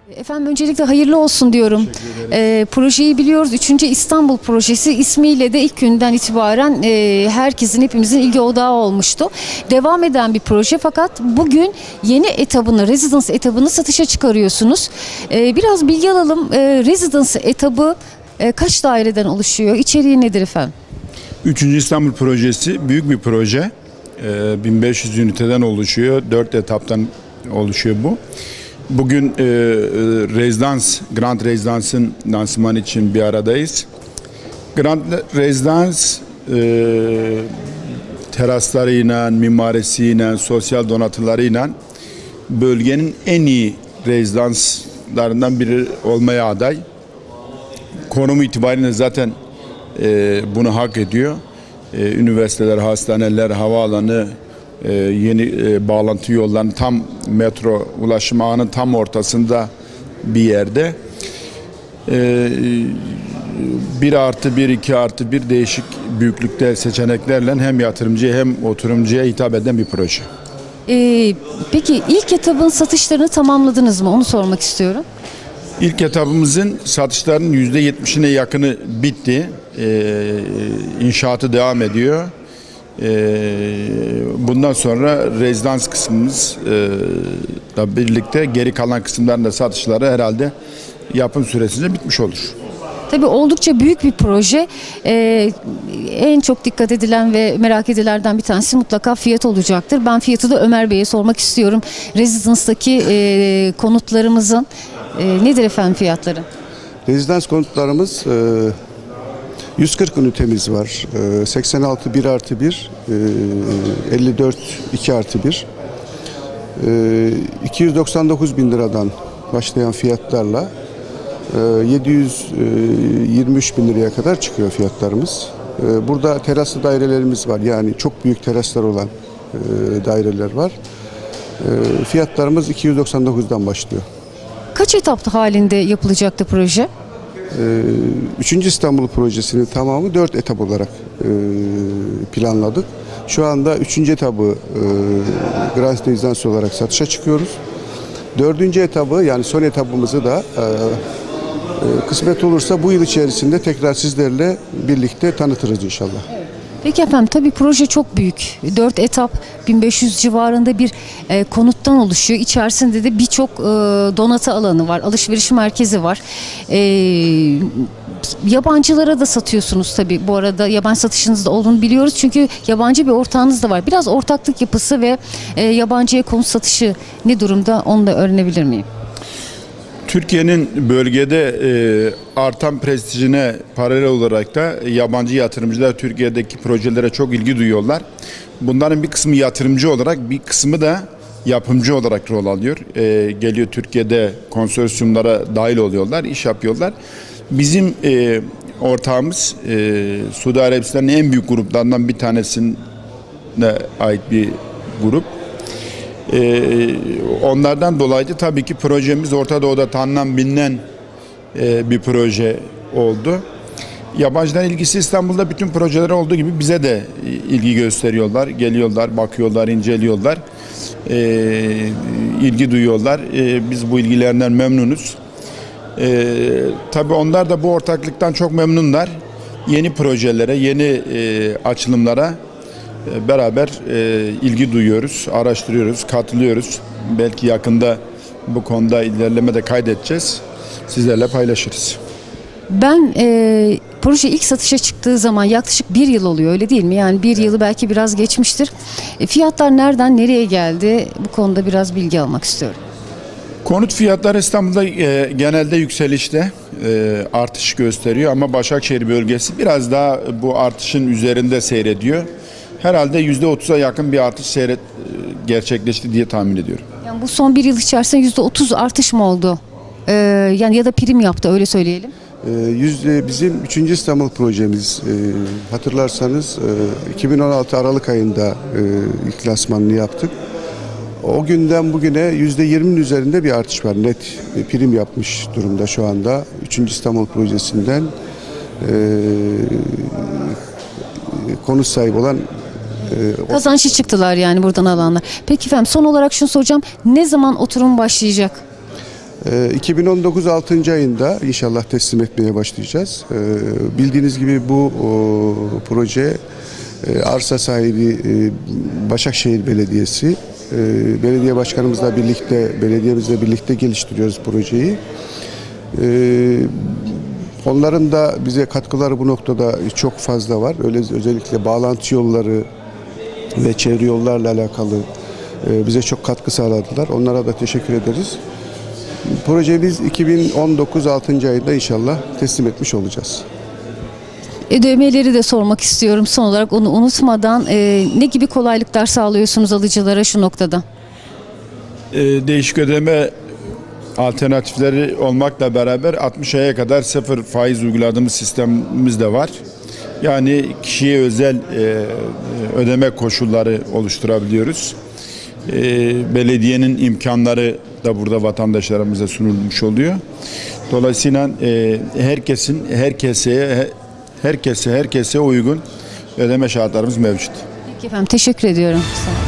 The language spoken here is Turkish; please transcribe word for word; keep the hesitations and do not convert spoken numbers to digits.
Efendim öncelikle hayırlı olsun diyorum. E, projeyi biliyoruz. Üçüncü İstanbul Projesi ismiyle de ilk günden itibaren e, herkesin, hepimizin ilgi odağı olmuştu. Devam eden bir proje fakat bugün yeni etabını, Residence etabını satışa çıkarıyorsunuz. E, biraz bilgi alalım. E, Residence etabı e, kaç daireden oluşuyor? İçeriği nedir efendim? Üçüncü İstanbul Projesi büyük bir proje. E, bin beş yüz üniteden oluşuyor. dört etaptan oluşuyor bu. Bugün e, Rezidans, Grand Rezidans'ın lansmanı için bir aradayız. Grand Rezidans e, teraslarıyla, mimarisiyle, sosyal donatılarıyla bölgenin en iyi rezidanslarından biri olmaya aday. Konumu itibariyle zaten e, bunu hak ediyor. E, üniversiteler, hastaneler, havaalanı, Ee, yeni e, bağlantı yollarının tam metro ulaşım ağının tam ortasında bir yerde. Ee, bir artı bir, iki artı bir değişik büyüklükte seçeneklerle hem yatırımcıya hem oturumcuya hitap eden bir proje. Ee, peki ilk etabın satışlarını tamamladınız mı? Onu sormak istiyorum. İlk etapımızın satışlarının yüzde yetmişine yakını bitti. Ee, inşaatı devam ediyor. Bundan sonra rezidans kısmımızla birlikte geri kalan kısımların da satışları herhalde yapım süresince bitmiş olur. Tabii oldukça büyük bir proje. Ee, en çok dikkat edilen ve merak edilenlerden bir tanesi mutlaka fiyat olacaktır. Ben fiyatı da Ömer Bey'e sormak istiyorum. Rezidans'taki e, konutlarımızın e, nedir efendim fiyatları? Rezidans konutlarımız e, yüz kırk ünitemiz var. seksen altı bir artı bir, elli dört iki artı bir. iki yüz doksan dokuz bin liradan başlayan fiyatlarla yedi yüz yirmi üç bin liraya kadar çıkıyor fiyatlarımız. Burada teraslı dairelerimiz var. Yani çok büyük teraslar olan daireler var. Fiyatlarımız iki yüz doksan dokuzdan başlıyor. Kaç etap halinde yapılacaktı proje? Üçüncü İstanbul Projesi'nin tamamı dört etap olarak planladık. Şu anda üçüncü etabı Grand Residence olarak satışa çıkıyoruz. Dördüncü etabı yani son etabımızı da kısmet olursa bu yıl içerisinde tekrar sizlerle birlikte tanıtırız inşallah. Peki efendim tabii proje çok büyük. dört etap bin beş yüz civarında bir e, konuttan oluşuyor. İçerisinde de birçok e, donatı alanı var. Alışveriş merkezi var. E, yabancılara da satıyorsunuz tabii. Bu arada yabancı satışınız da olduğunu biliyoruz. Çünkü yabancı bir ortağınız da var. Biraz ortaklık yapısı ve e, yabancıya konut satışı ne durumda onu da öğrenebilir miyim? Türkiye'nin bölgede e, artan prestijine paralel olarak da yabancı yatırımcılar Türkiye'deki projelere çok ilgi duyuyorlar. Bunların bir kısmı yatırımcı olarak, bir kısmı da yapımcı olarak rol alıyor. E, geliyor Türkiye'de konsorsiyumlara dahil oluyorlar, iş yapıyorlar. Bizim e, ortağımız e, Suudi Arabistan'ın en büyük gruplarından bir tanesine ait bir grup. Ee, onlardan dolayı da tabii ki projemiz Orta Doğu'da tanınan bilinen e, bir proje oldu. Yabancıların ilgisi İstanbul'da bütün projeler olduğu gibi bize de ilgi gösteriyorlar. Geliyorlar, bakıyorlar, inceliyorlar. Ee, ilgi duyuyorlar. Ee, biz bu ilgilerinden memnunuz. Ee, tabii onlar da bu ortaklıktan çok memnunlar. Yeni projelere, yeni e, açılımlara beraber e, ilgi duyuyoruz, araştırıyoruz, katılıyoruz. Belki yakında bu konuda ilerleme de kaydedeceğiz. Sizlerle paylaşırız. Ben e, proje ilk satışa çıktığı zaman yaklaşık bir yıl oluyor öyle değil mi? Yani bir yılı belki biraz geçmiştir. E, fiyatlar nereden nereye geldi? Bu konuda biraz bilgi almak istiyorum. Konut fiyatları İstanbul'da e, genelde yükselişte e, artış gösteriyor ama Başakşehir bölgesi biraz daha bu artışın üzerinde seyrediyor. Herhalde yüzde otuza yakın bir artış seyret gerçekleşti diye tahmin ediyorum. Yani bu son bir yıl içerisinde yüzde otuz artış mı oldu? Ee, yani ya da prim yaptı öyle söyleyelim. Ee, yüzde bizim üçüncü İstanbul projemiz e, hatırlarsanız e, iki bin on altı Aralık ayında e, ilk lansmanını yaptık. O günden bugüne yüzde yirminin üzerinde bir artış var. Net e, prim yapmış durumda şu anda. üçüncü İstanbul projesinden e, konut sahibi olan e, kazançlı çıktılar yani buradan alanlar. Peki efendim son olarak şunu soracağım. Ne zaman oturum başlayacak? E, iki bin on dokuz altıncı ayında inşallah teslim etmeye başlayacağız. E, bildiğiniz gibi bu o, proje e, arsa sahibi e, Başakşehir Belediyesi. E, belediye başkanımızla birlikte, belediyemizle birlikte geliştiriyoruz projeyi. E, onların da bize katkıları bu noktada çok fazla var. Öyle özellikle bağlantı yolları ve çevre yollarla alakalı e, bize çok katkı sağladılar. Onlara da teşekkür ederiz. Projemiz iki bin on dokuz altıncı ayında inşallah teslim etmiş olacağız. Ödemeleri de sormak istiyorum son olarak onu unutmadan. E, ne gibi kolaylıklar sağlıyorsunuz alıcılara şu noktada? E, değişik ödeme alternatifleri olmakla beraber altmış aya kadar sıfır faiz uyguladığımız sistemimiz de var. Yani kişiye özel e, ödeme koşulları oluşturabiliyoruz. E, belediyenin imkanları da burada vatandaşlarımıza sunulmuş oluyor. Dolayısıyla e, herkesin herkese herkese herkese uygun ödeme şartlarımız mevcut. Peki efendim, teşekkür ediyorum. Sağ olun.